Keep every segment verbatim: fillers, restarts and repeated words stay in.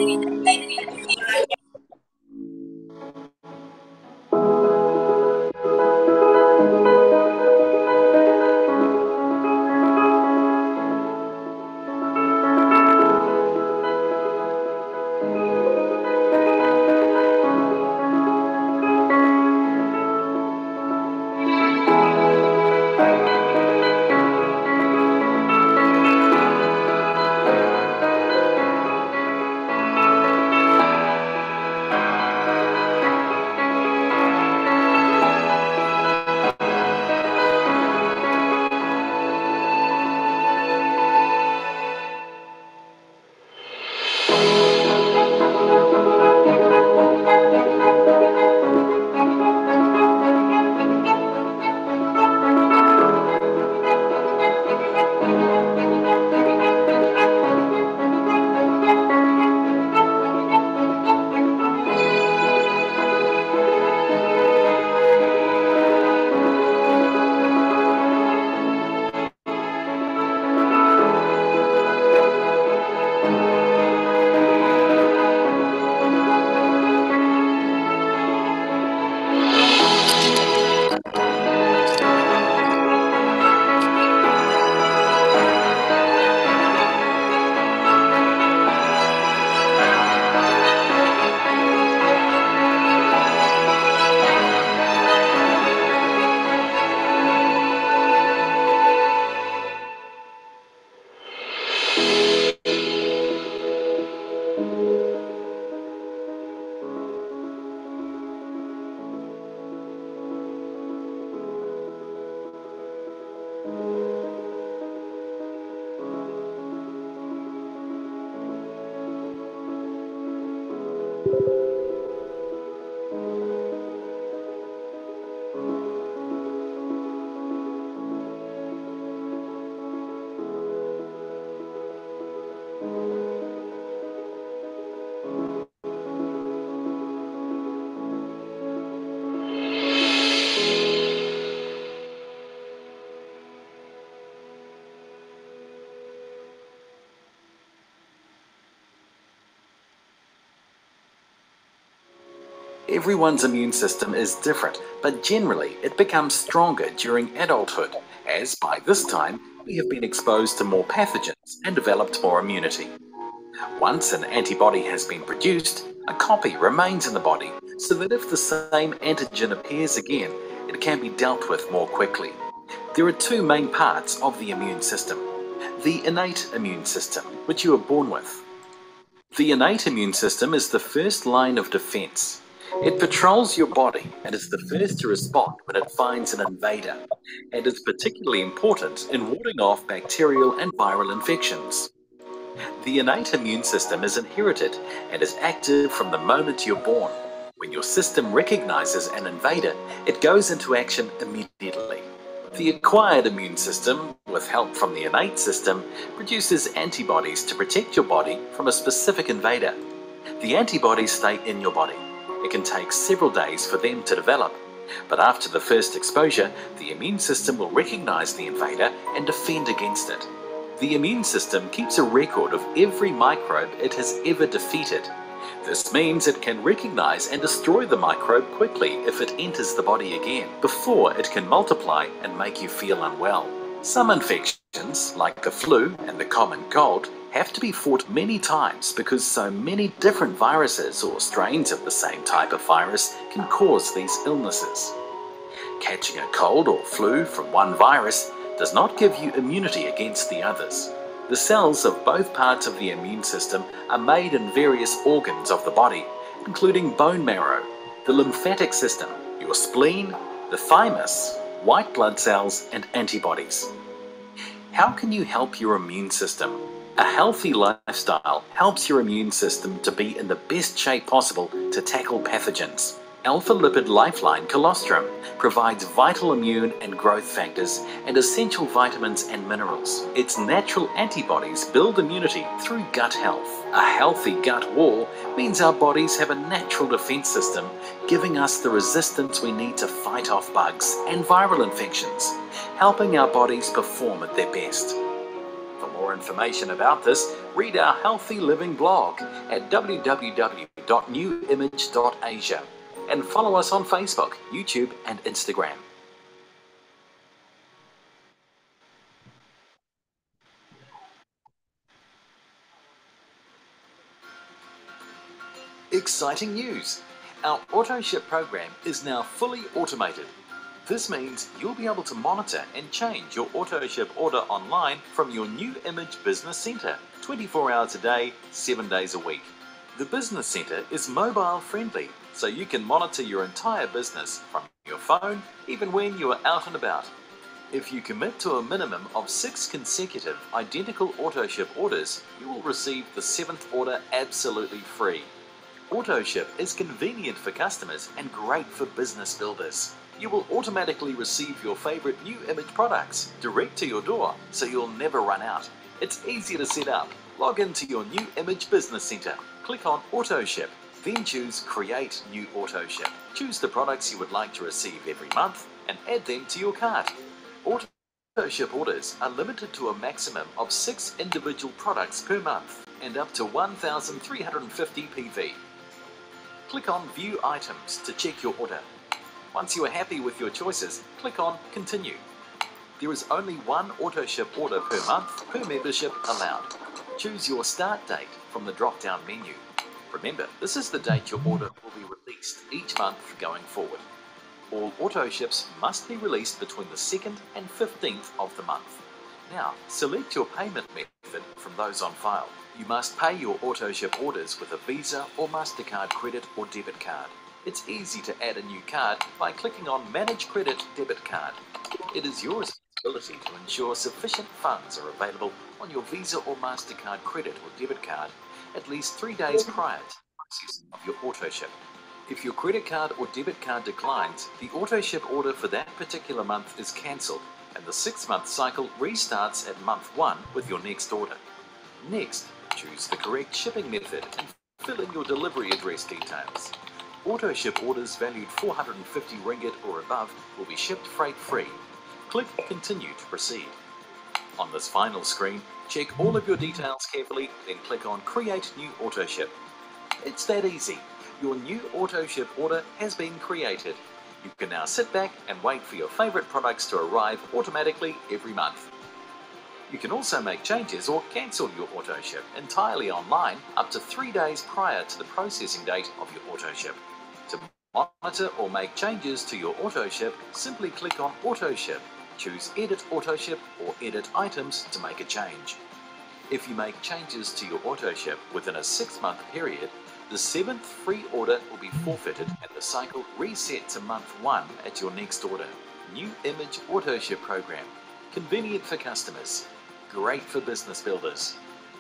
Everyone's immune system is different, but generally it becomes stronger during adulthood, as by this time we have been exposed to more pathogens and developed more immunity. Once an antibody has been produced, a copy remains in the body so that if the same antigen appears again, it can be dealt with more quickly. There are two main parts of the immune system: the innate immune system, which you are born with. The innate immune system is the first line of defense. It patrols your body and is the first to respond when it finds an invader, and is particularly important in warding off bacterial and viral infections. The innate immune system is inherited and is active from the moment you're born. When your system recognizes an invader, it goes into action immediately. The acquired immune system, with help from the innate system, produces antibodies to protect your body from a specific invader. The antibodies stay in your body. It can take several days for them to develop, but after the first exposure, the immune system will recognize the invader and defend against it. The immune system keeps a record of every microbe it has ever defeated. This means it can recognize and destroy the microbe quickly if it enters the body again, before it can multiply and make you feel unwell. Some infections, like the flu and the common cold, have to be fought many times because so many different viruses or strains of the same type of virus can cause these illnesses. Catching a cold or flu from one virus does not give you immunity against the others. The cells of both parts of the immune system are made in various organs of the body, including bone marrow, the lymphatic system, your spleen, the thymus, white blood cells, and antibodies. How can you help your immune system? A healthy lifestyle helps your immune system to be in the best shape possible to tackle pathogens. Alpha Lipid Lifeline Colostrum provides vital immune and growth factors and essential vitamins and minerals. Its natural antibodies build immunity through gut health. A healthy gut wall means our bodies have a natural defense system, giving us the resistance we need to fight off bugs and viral infections, helping our bodies perform at their best. For more information about this, read our Healthy Living blog at w w w dot new image dot asia and follow us on Facebook, YouTube and Instagram. Exciting news! Our AutoShip program is now fully automated. This means you'll be able to monitor and change your AutoShip order online from your New Image Business Centre, twenty-four hours a day, seven days a week. The Business Centre is mobile friendly, so you can monitor your entire business from your phone, even when you are out and about. If you commit to a minimum of six consecutive identical AutoShip orders, you will receive the seventh order absolutely free. AutoShip is convenient for customers and great for business builders. You will automatically receive your favourite New Image products direct to your door, so you'll never run out. It's easy to set up. Log into your New Image Business Centre, click on AutoShip, then choose Create New AutoShip. Choose the products you would like to receive every month and add them to your cart. AutoShip orders are limited to a maximum of six individual products per month and up to one thousand three hundred fifty P V. Click on View Items to check your order. Once you are happy with your choices, click on Continue. There is only one AutoShip order per month per membership allowed. Choose your start date from the drop-down menu. Remember, this is the date your order will be released each month going forward. All AutoShips must be released between the second and fifteenth of the month. Now, select your payment method from those on file. You must pay your AutoShip orders with a Visa or MasterCard credit or debit card. It's easy to add a new card by clicking on Manage Credit Debit Card. It is your responsibility to ensure sufficient funds are available on your Visa or MasterCard credit or debit card at least three days prior to the processing of your AutoShip. If your credit card or debit card declines, the AutoShip order for that particular month is cancelled and the six-month cycle restarts at month one with your next order. Next, choose the correct shipping method and fill in your delivery address details. AutoShip orders valued four hundred fifty ringgit or above will be shipped freight-free. Click Continue to proceed. On this final screen, check all of your details carefully, then click on Create New AutoShip. It's that easy. Your new AutoShip order has been created. You can now sit back and wait for your favourite products to arrive automatically every month. You can also make changes or cancel your AutoShip entirely online up to three days prior to the processing date of your AutoShip. To monitor or make changes to your AutoShip, simply click on AutoShip, choose Edit AutoShip or Edit Items to make a change. If you make changes to your AutoShip within a six-month period, the seventh free order will be forfeited and the cycle reset to month one at your next order. New Image AutoShip program. Convenient for customers. Great for business builders.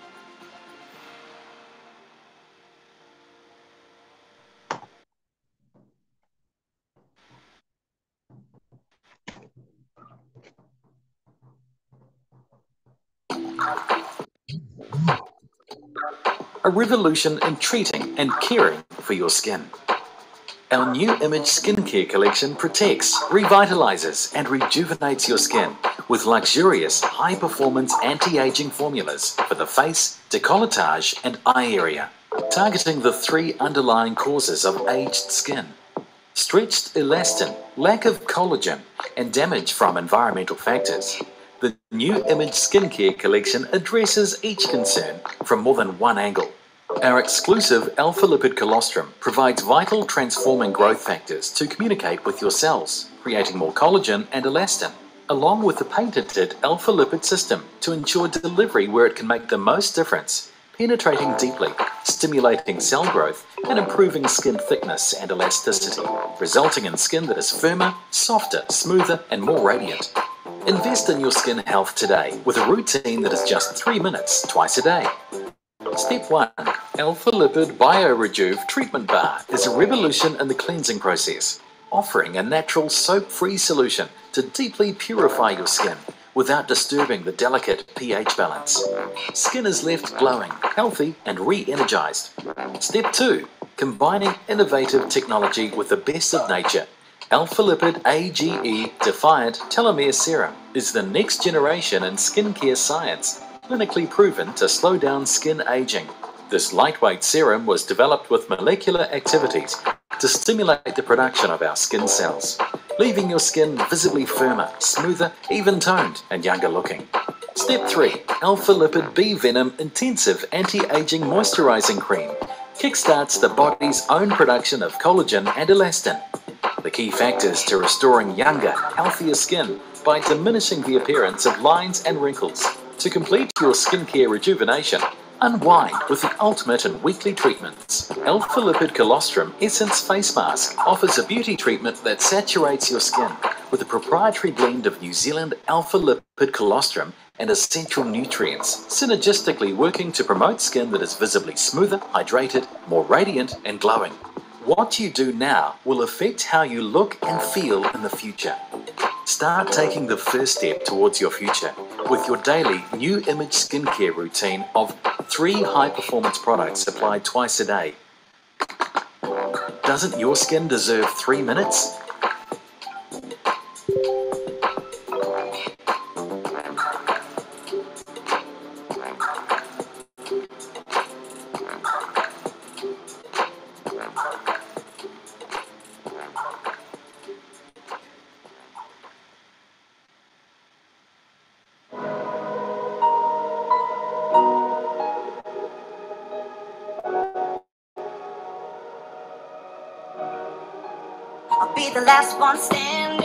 A revolution in treating and caring for your skin. Our New Image skincare collection protects, revitalizes and rejuvenates your skin with luxurious, high-performance anti-aging formulas for the face, décolletage and eye area, targeting the three underlying causes of aged skin: stretched elastin, lack of collagen and damage from environmental factors. The New Image skincare collection addresses each concern from more than one angle. Our exclusive Alpha Lipid Colostrum provides vital transforming growth factors to communicate with your cells, creating more collagen and elastin, along with the patented Alpha Lipid system to ensure delivery where it can make the most difference, penetrating deeply, stimulating cell growth and improving skin thickness and elasticity, resulting in skin that is firmer, softer, smoother and more radiant. Invest in your skin health today with a routine that is just three minutes twice a day. Step one. Alpha Lipid BioRejuve Treatment Bar is a revolution in the cleansing process, offering a natural soap-free solution to deeply purify your skin without disturbing the delicate pH balance. Skin is left glowing, healthy and re-energized. Step two. Combining innovative technology with the best of nature. Alpha Lipid A G E Defiant Telomere Serum is the next generation in skincare science. clinically proven to slow down skin aging. This lightweight serum was developed with molecular activities to stimulate the production of our skin cells, leaving your skin visibly firmer, smoother, even-toned, and younger looking. Step three. Alpha Lipid B Venom Intensive Anti-Aging Moisturizing Cream kickstarts the body's own production of collagen and elastin, the key factors to restoring younger, healthier skin by diminishing the appearance of lines and wrinkles. To complete your skincare rejuvenation, unwind with the ultimate in weekly treatments. Alpha Lipid Colostrum Essence Face Mask offers a beauty treatment that saturates your skin with a proprietary blend of New Zealand Alpha Lipid Colostrum and essential nutrients, synergistically working to promote skin that is visibly smoother, hydrated, more radiant, and glowing. What you do now will affect how you look and feel in the future. Start taking the first step towards your future with your daily New Image skincare routine of three high-performance products applied twice a day. Doesn't your skin deserve three minutes? I'll be the last one standing.